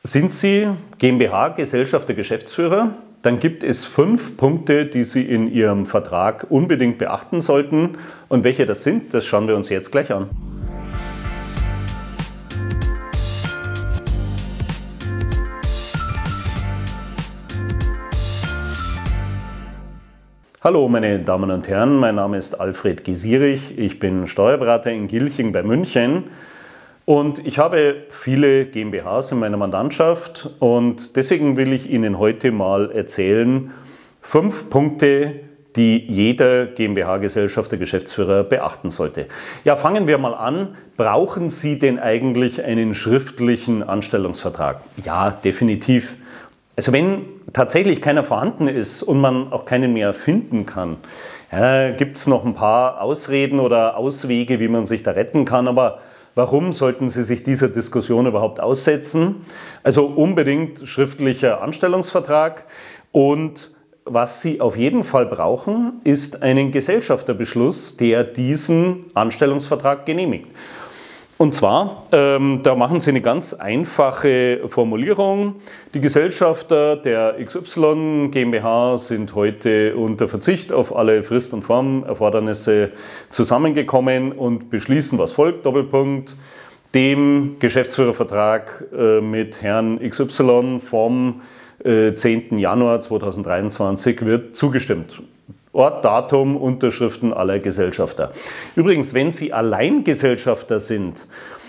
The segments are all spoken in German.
Sind Sie GmbH, Gesellschafter, Geschäftsführer? Dann gibt es 5 Punkte, die Sie in Ihrem Vertrag unbedingt beachten sollten. Und welche das sind, das schauen wir uns jetzt gleich an. Hallo meine Damen und Herren, mein Name ist Alfred Gesierich, ich bin Steuerberater in Gilching bei München und ich habe viele GmbHs in meiner Mandantschaft und deswegen will ich Ihnen heute mal erzählen 5 Punkte, die jeder GmbH-Gesellschafter, Geschäftsführer beachten sollte. Ja, fangen wir mal an. Brauchen Sie denn eigentlich einen schriftlichen Anstellungsvertrag? Ja, definitiv. Also wenn tatsächlich keiner vorhanden ist und man auch keinen mehr finden kann, ja, gibt es noch ein paar Ausreden oder Auswege, wie man sich da retten kann, aber warum sollten Sie sich dieser Diskussion überhaupt aussetzen? Also unbedingt schriftlicher Anstellungsvertrag und was Sie auf jeden Fall brauchen, ist einen Gesellschafterbeschluss, der diesen Anstellungsvertrag genehmigt. Und zwar, da machen Sie eine ganz einfache Formulierung. Die Gesellschafter der XY GmbH sind heute unter Verzicht auf alle Frist- und Formerfordernisse zusammengekommen und beschließen, was folgt, Doppelpunkt, dem Geschäftsführervertrag mit Herrn XY vom 10. Januar 2023 wird zugestimmt. Ort, Datum, Unterschriften aller Gesellschafter. Übrigens, wenn Sie Alleingesellschafter sind,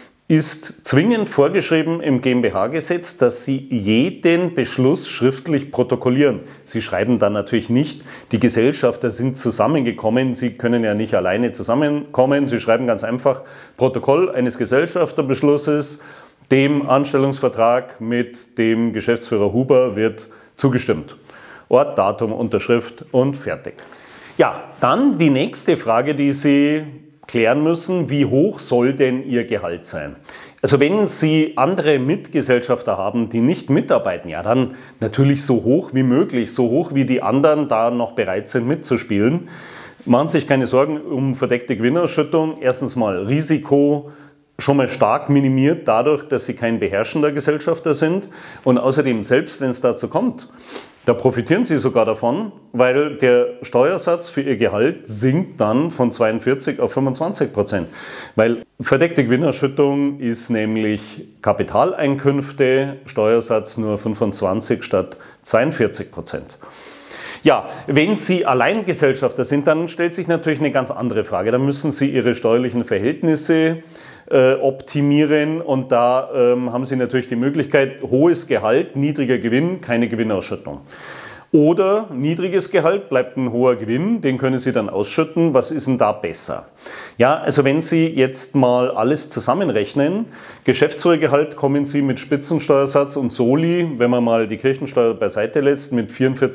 ist zwingend vorgeschrieben im GmbH-Gesetz, dass Sie jeden Beschluss schriftlich protokollieren. Sie schreiben dann natürlich nicht, die Gesellschafter sind zusammengekommen, Sie können ja nicht alleine zusammenkommen. Sie schreiben ganz einfach Protokoll eines Gesellschafterbeschlusses, dem Anstellungsvertrag mit dem Geschäftsführer Huber wird zugestimmt. Ort, Datum, Unterschrift und fertig. Ja, dann die nächste Frage, die Sie klären müssen, wie hoch soll denn Ihr Gehalt sein? Also wenn Sie andere Mitgesellschafter haben, die nicht mitarbeiten, ja dann natürlich so hoch wie möglich, so hoch wie die anderen da noch bereit sind mitzuspielen. Machen Sie sich keine Sorgen um verdeckte Gewinnausschüttung. Erstens mal Risiko schon mal stark minimiert dadurch, dass Sie kein beherrschender Gesellschafter sind und außerdem, selbst wenn es dazu kommt, da profitieren Sie sogar davon, weil der Steuersatz für Ihr Gehalt sinkt dann von 42 auf 25%. Weil verdeckte Gewinnausschüttung ist nämlich Kapitaleinkünfte, Steuersatz nur 25 statt 42%. Ja, wenn Sie Alleingesellschafter sind, dann stellt sich natürlich eine ganz andere Frage. Dann müssen Sie Ihre steuerlichen Verhältnisse optimieren und da haben Sie natürlich die Möglichkeit, hohes Gehalt, niedriger Gewinn, keine Gewinnausschüttung. Oder niedriges Gehalt, bleibt ein hoher Gewinn, den können Sie dann ausschütten. Was ist denn da besser? Ja, also wenn Sie jetzt mal alles zusammenrechnen, Geschäftsführergehalt kommen Sie mit Spitzensteuersatz und Soli, wenn man mal die Kirchensteuer beiseite lässt, mit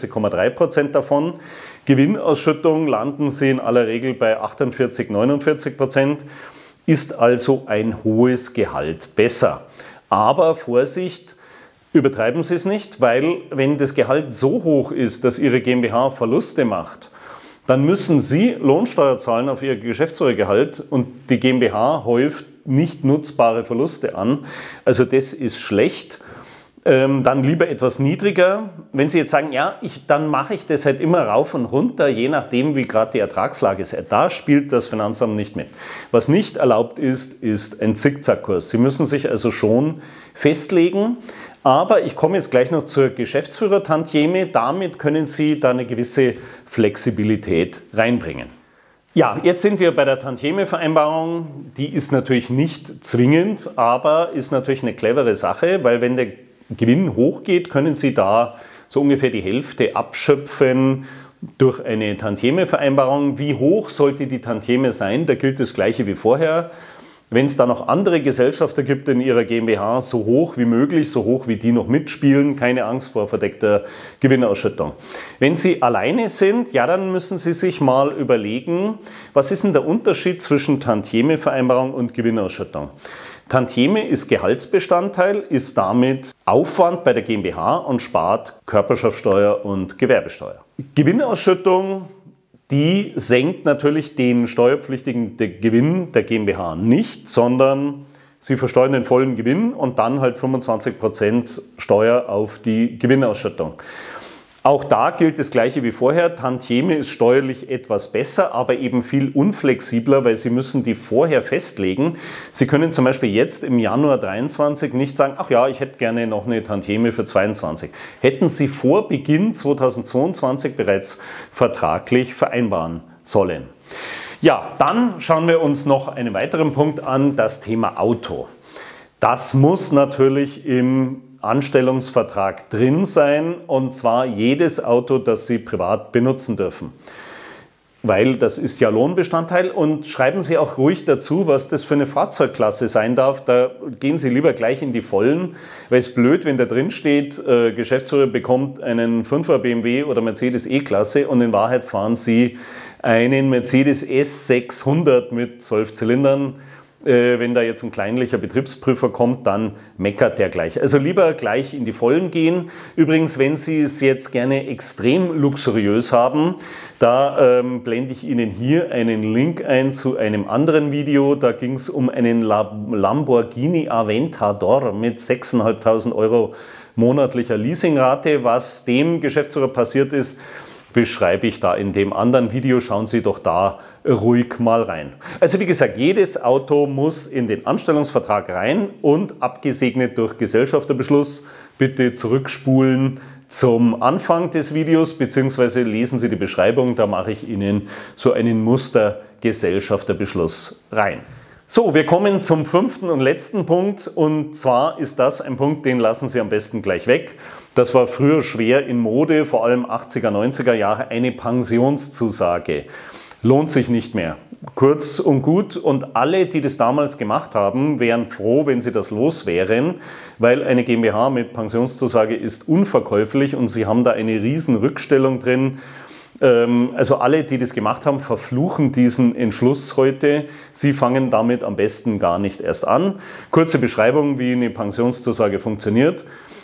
44,3% davon. Gewinnausschüttung landen Sie in aller Regel bei 48, 49%. Ist also ein hohes Gehalt besser. Aber Vorsicht, übertreiben Sie es nicht, weil wenn das Gehalt so hoch ist, dass Ihre GmbH Verluste macht, dann müssen Sie Lohnsteuer zahlen auf Ihr Geschäftsführergehalt und die GmbH häuft nicht nutzbare Verluste an. Also das ist schlecht. Dann lieber etwas niedriger. Wenn Sie jetzt sagen, ja, dann mache ich das halt immer rauf und runter, je nachdem, wie gerade die Ertragslage ist. Da spielt das Finanzamt nicht mit. Was nicht erlaubt ist, ist ein Zickzackkurs. Sie müssen sich also schon festlegen. Aber ich komme jetzt gleich noch zur Geschäftsführer-Tantieme. Damit können Sie da eine gewisse Flexibilität reinbringen. Ja, jetzt sind wir bei der Tantieme-Vereinbarung. Die ist natürlich nicht zwingend, aber ist natürlich eine clevere Sache, weil wenn der Gewinn hochgeht, können Sie da so ungefähr die Hälfte abschöpfen durch eine Tantieme-Vereinbarung. Wie hoch sollte die Tantieme sein? Da gilt das Gleiche wie vorher. Wenn es da noch andere Gesellschafter gibt in Ihrer GmbH, so hoch wie möglich, so hoch wie die noch mitspielen, keine Angst vor verdeckter Gewinnausschüttung. Wenn Sie alleine sind, ja, dann müssen Sie sich mal überlegen, was ist denn der Unterschied zwischen Tantieme-Vereinbarung und Gewinnausschüttung? Tantieme ist Gehaltsbestandteil, ist damit Aufwand bei der GmbH und spart Körperschaftsteuer und Gewerbesteuer. Gewinnausschüttung, die senkt natürlich den steuerpflichtigen Gewinn der GmbH nicht, sondern Sie versteuern den vollen Gewinn und dann halt 25% Steuer auf die Gewinnausschüttung. Auch da gilt das Gleiche wie vorher. Tantieme ist steuerlich etwas besser, aber eben viel unflexibler, weil Sie müssen die vorher festlegen. Sie können zum Beispiel jetzt im Januar 23 nicht sagen, ach ja, ich hätte gerne noch eine Tantieme für 22. Hätten Sie vor Beginn 2022 bereits vertraglich vereinbaren sollen. Ja, dann schauen wir uns noch einen weiteren Punkt an, das Thema Auto. Das muss natürlich im Anstellungsvertrag drin sein, und zwar jedes Auto, das Sie privat benutzen dürfen. Weil das ist ja Lohnbestandteil, und schreiben Sie auch ruhig dazu, was das für eine Fahrzeugklasse sein darf. Da gehen Sie lieber gleich in die Vollen, weil es blöd, wenn da drin steht, Geschäftsführer bekommt einen 5er BMW oder Mercedes E-Klasse und in Wahrheit fahren Sie einen Mercedes S600 mit 12 Zylindern. Wenn da jetzt ein kleinlicher Betriebsprüfer kommt, dann meckert der gleich. Also lieber gleich in die Vollen gehen. Übrigens, wenn Sie es jetzt gerne extrem luxuriös haben, da blende ich Ihnen hier einen Link ein zu einem anderen Video. Da ging es um einen Lamborghini Aventador mit 6.500 € monatlicher Leasingrate. Was dem Geschäftsführer passiert ist, beschreibe ich da in dem anderen Video. Schauen Sie doch da ruhig mal rein. Also wie gesagt, jedes Auto muss in den Anstellungsvertrag rein und abgesegnet durch Gesellschafterbeschluss. Bitte zurückspulen zum Anfang des Videos, beziehungsweise lesen Sie die Beschreibung, da mache ich Ihnen so einen Mustergesellschafterbeschluss rein. So, wir kommen zum 5. und letzten Punkt, und zwar ist das ein Punkt, den lassen Sie am besten gleich weg. Das war früher schwer in Mode, vor allem 80er, 90er Jahre, eine Pensionszusage. Lohnt sich nicht mehr. Kurz und gut, und alle, die das damals gemacht haben, wären froh, wenn sie das los wären, weil eine GmbH mit Pensionszusage ist unverkäuflich und sie haben da eine riesen Rückstellung drin. Also alle, die das gemacht haben, verfluchen diesen Entschluss heute. Sie fangen damit am besten gar nicht erst an. Kurze Beschreibung, wie eine Pensionszusage funktioniert.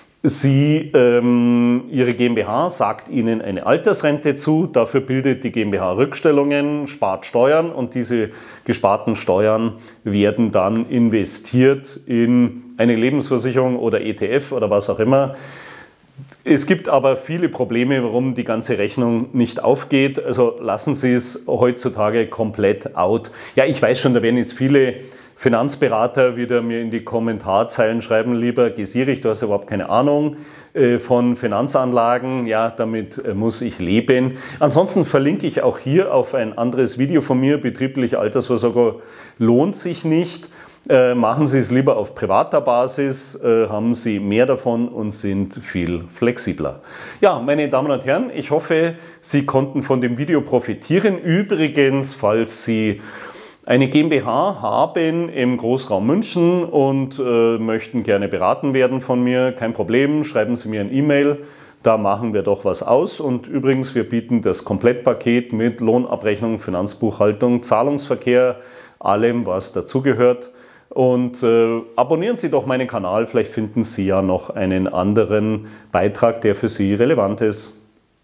Ihre GmbH sagt Ihnen eine Altersrente zu, dafür bildet die GmbH Rückstellungen, spart Steuern, und diese gesparten Steuern werden dann investiert in eine Lebensversicherung oder ETF oder was auch immer. Es gibt aber viele Probleme, warum die ganze Rechnung nicht aufgeht. Also lassen Sie es heutzutage komplett out. Ja, ich weiß schon, da werden jetzt viele Finanzberater wieder mir in die Kommentarzeilen schreiben, lieber Gesierig, du hast überhaupt keine Ahnung von Finanzanlagen. Ja, damit muss ich leben. Ansonsten verlinke ich auch hier auf ein anderes Video von mir. Betriebliche Altersvorsorge lohnt sich nicht. Machen Sie es lieber auf privater Basis, haben Sie mehr davon und sind viel flexibler. Ja, meine Damen und Herren, ich hoffe, Sie konnten von dem Video profitieren. Übrigens, falls Sie eine GmbH haben im Großraum München und möchten gerne beraten werden von mir, kein Problem, schreiben Sie mir ein E-Mail, da machen wir doch was aus. Und übrigens, wir bieten das Komplettpaket mit Lohnabrechnung, Finanzbuchhaltung, Zahlungsverkehr, allem, was dazugehört. Und abonnieren Sie doch meinen Kanal, vielleicht finden Sie ja noch einen anderen Beitrag, der für Sie relevant ist.